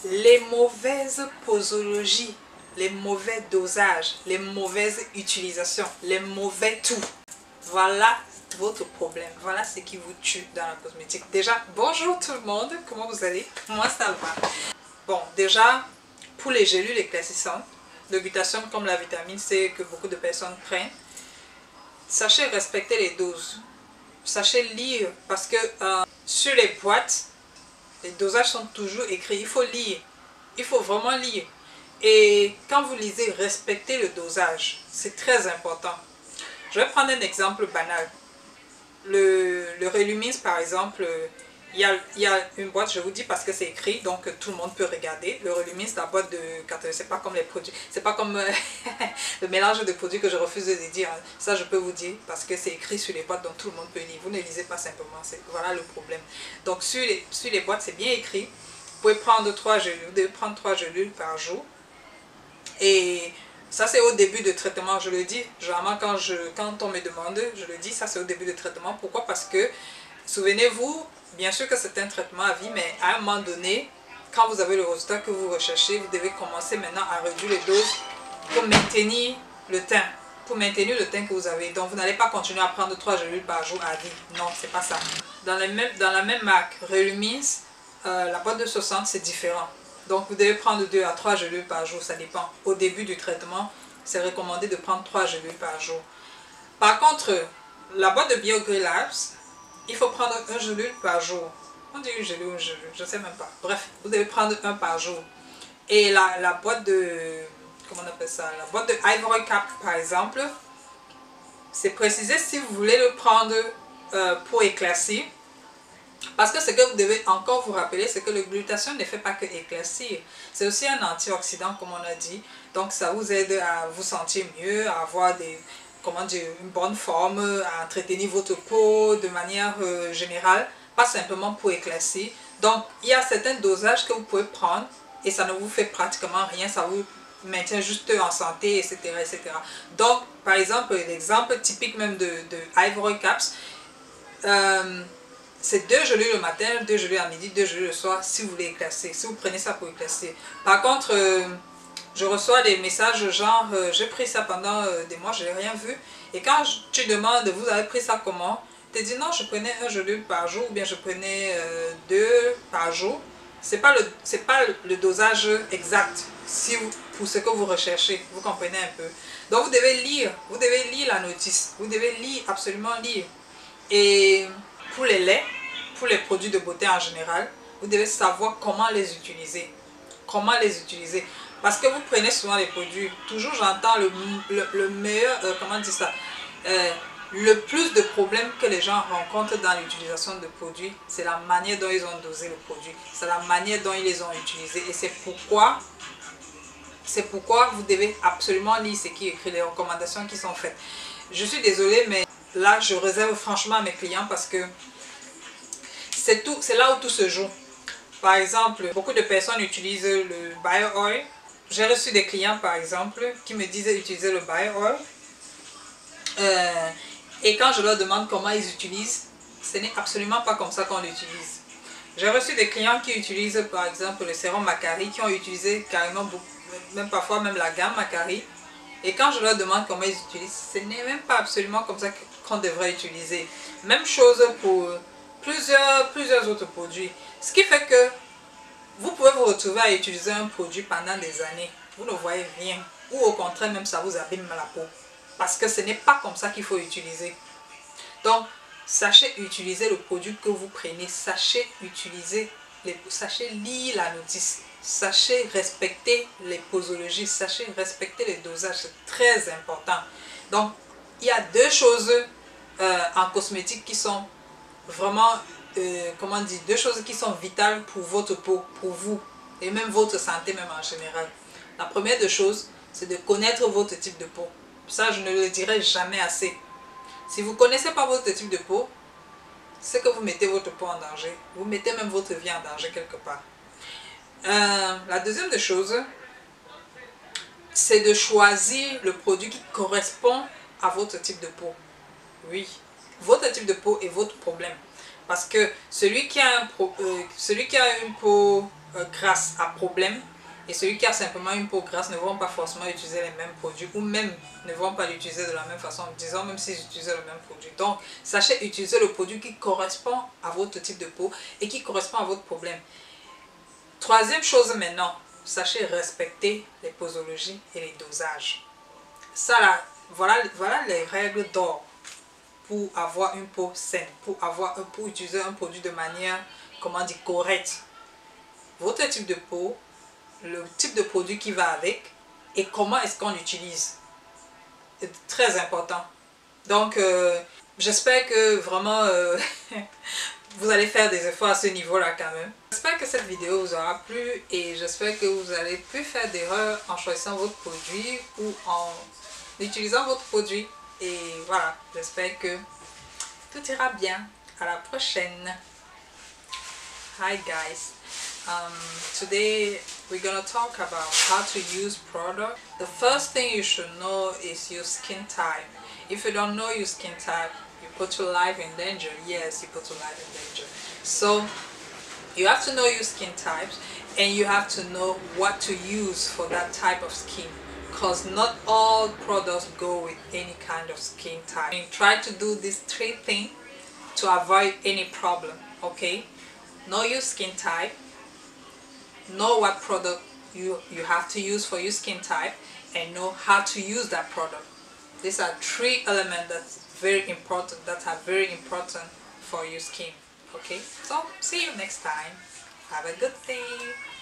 Les mauvaises posologies, les mauvais dosages, les mauvaises utilisations, les mauvais tout. Voilà votre problème. Voilà ce qui vous tue dans la cosmétique. Déjà, bonjour tout le monde. Comment vous allez? Moi, ça va. Bon, déjà, pour les gélules éclaircissantes, de glutathione comme la vitamine C que beaucoup de personnes prennent, sachez respecter les doses. Sachez lire parce que sur les boîtes, les dosages sont toujours écrits. Il faut lire. Il faut vraiment lire. Et quand vous lisez, respectez le dosage. C'est très important. Je vais prendre un exemple banal. Le Relumix, par exemple, il y a une boîte, je vous dis parce que c'est écrit, donc tout le monde peut regarder. Le Relumix, la boîte de 80, c'est pas comme les produits, c'est pas comme le mélange de produits que je refuse de dire. Ça, je peux vous dire parce que c'est écrit sur les boîtes, donc tout le monde peut lire. Vous ne lisez pas simplement, voilà le problème. Donc sur les boîtes, c'est bien écrit. Vous pouvez prendre 3 gélules, vous devez prendre 3 gélules par jour. Et ça, c'est au début de traitement, je le dis. Généralement, quand on me demande, je le dis, ça c'est au début de traitement. Pourquoi? Parce que, souvenez-vous, bien sûr que c'est un traitement à vie, mais à un moment donné, quand vous avez le résultat que vous recherchez, vous devez commencer maintenant à réduire les doses pour maintenir le teint. Pour maintenir le teint que vous avez. Donc, vous n'allez pas continuer à prendre 3 gélules par jour à vie. Non, c'est pas ça. Dans la même marque, Relumix, la boîte de 60, c'est différent. Donc, vous devez prendre 2 à 3 gélules par jour, ça dépend. Au début du traitement, c'est recommandé de prendre 3 gélules par jour. Par contre, la boîte de BioGrey Labs, il faut prendre 1 gélule par jour. On dit une gélule ou une gélule, je ne sais même pas. Bref, vous devez prendre 1 par jour. Et la boîte de, comment on appelle ça? La boîte de Ivory Cap, par exemple, c'est précisé si vous voulez le prendre pour éclaircir. Parce que ce que vous devez encore vous rappeler, c'est que le glutathione ne fait pas que éclaircir. C'est aussi un antioxydant, comme on a dit. Donc, ça vous aide à vous sentir mieux, à avoir une bonne forme, à entretenir votre peau de manière générale, pas simplement pour éclaircir. Donc, il y a certains dosages que vous pouvez prendre et ça ne vous fait pratiquement rien, ça vous maintient juste en santé, etc. etc. Donc, par exemple, l'exemple typique même de Ivory Caps, c'est 2 gélules le matin, 2 gélules à midi, 2 gélules le soir si vous voulez éclaircir, si vous prenez ça pour éclaircir. Par contre, je reçois des messages genre j'ai pris ça pendant des mois, je n'ai rien vu. Et quand tu demandes vous avez pris ça comment, tu te dis non, je prenais 1 gélule par jour ou bien je prenais 2 par jour. C'est pas le dosage exact pour ce que vous recherchez, vous comprenez un peu. Donc vous devez lire la notice, vous devez absolument lire. Et pour les laits, pour les produits de beauté en général, vous devez savoir comment les utiliser. Comment les utiliser. Parce que vous prenez souvent les produits. Toujours j'entends le meilleur, comment dire ça, le plus de problèmes que les gens rencontrent dans l'utilisation de produits, c'est la manière dont ils ont dosé le produit. C'est la manière dont ils les ont utilisés. Et c'est pourquoi vous devez absolument lire ce qui est écrit, les recommandations qui sont faites. Je suis désolée, mais là, je réserve franchement à mes clients parce que c'est là où tout se joue. Par exemple, beaucoup de personnes utilisent le Bio Oil. J'ai reçu des clients, par exemple, qui me disaient utiliser le Bio Oil. Et quand je leur demande comment ils utilisent, ce n'est absolument pas comme ça qu'on l'utilise. J'ai reçu des clients qui utilisent, par exemple, le sérum Macari, qui ont utilisé carrément, même parfois même la gamme Macari. Et quand je leur demande comment ils utilisent, ce n'est même pas absolument comme ça qu'on devrait utiliser. Même chose pour plusieurs autres produits. Ce qui fait que vous pouvez vous retrouver à utiliser un produit pendant des années. Vous ne voyez rien. Ou au contraire, même ça vous abîme la peau. Parce que ce n'est pas comme ça qu'il faut utiliser. Donc, sachez utiliser le produit que vous prenez. Sachez lire la notice. Sachez respecter les posologies, sachez respecter les dosages, c'est très important. Donc, il y a 2 choses en cosmétique qui sont vraiment, comment dire, 2 choses qui sont vitales pour votre peau, pour vous, et même votre santé même en général. La première des choses, c'est de connaître votre type de peau. Ça, je ne le dirai jamais assez. Si vous ne connaissez pas votre type de peau, c'est que vous mettez votre peau en danger. Vous mettez même votre vie en danger quelque part. La deuxième des choses, c'est de choisir le produit qui correspond à votre type de peau. Oui, votre type de peau est votre problème. Parce que celui qui a une peau grasse a problème, et celui qui a simplement une peau grasse ne vont pas forcément utiliser les mêmes produits, ou même ne vont pas l'utiliser de la même façon, disons même s'ils utilisent le même produit. Donc, sachez utiliser le produit qui correspond à votre type de peau et qui correspond à votre problème. Troisième chose maintenant, sachez respecter les posologies et les dosages. Ça là, voilà les règles d'or pour avoir une peau saine, pour utiliser un produit de manière, comment dire, correcte. Votre type de peau, le type de produit qui va avec et comment est-ce qu'on l'utilise. C'est très important. Donc, j'espère que vraiment vous allez faire des efforts à ce niveau-là quand même. J'espère que cette vidéo vous aura plu et j'espère que vous allez plus faire d'erreurs en choisissant votre produit ou en utilisant votre produit. Et voilà, j'espère que tout ira bien. À la prochaine. Hi guys. Today we're gonna talk about how to use product. The first thing you should know is your skin type. If you don't know your skin type, you put your life in danger. Yes, you put your life in danger. So you have to know your skin types and you have to know what to use for that type of skin, because not all products go with any kind of skin type. And try to do these 3 things to avoid any problem. Okay, know your skin type, know what product you have to use for your skin type, and know how to use that product. These are 3 elements that are very important for your skin. Okay, so see you next time. Have a good day.